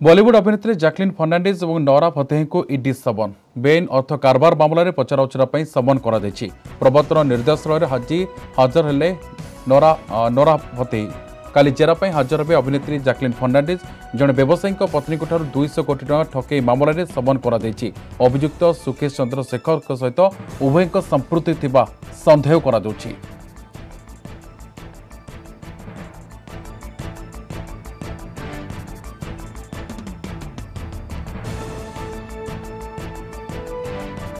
बॉलीवुड अभिनेत्री जैकलिन फर्नांडिज और Nora Fatehi को ईडी समन बेआईन अर्थ कारबार मामलें पचराउचरा समन कर प्रवर्तन निर्देशालय हाजर हेले नोरा फतेही काली जेरा हाजर हे अभिनेत्री जैकलिन फर्नांडिज जड़े व्यवसायी पत्नी 200 कोटी टଙ୍କା ठकई मामलें समन कर अभियुक्त सुकेश चंद्र शेखर सहित उभय संपृक्ति सन्देह कर